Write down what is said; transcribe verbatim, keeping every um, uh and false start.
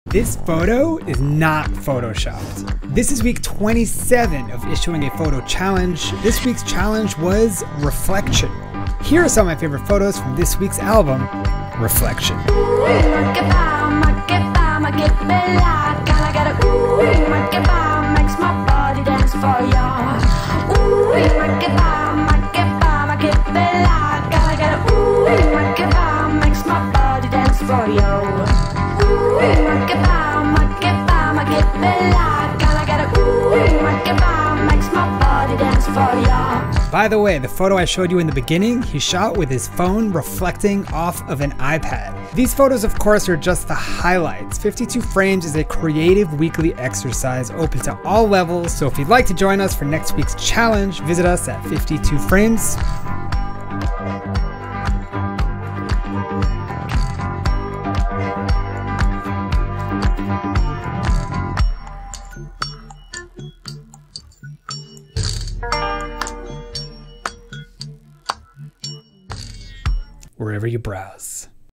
This photo is not photoshopped. This is week twenty-seven of issuing a photo challenge. This week's challenge was reflection. Here are some of my favorite photos from this week's album, Reflection. By the way, the photo I showed you in the beginning, he shot with his phone reflecting off of an iPad. These photos, of course, are just the highlights. fifty-two Frames is a creative weekly exercise open to all levels, so if you'd like to join us for next week's challenge, visit us at fifty-two frames. Wherever you browse.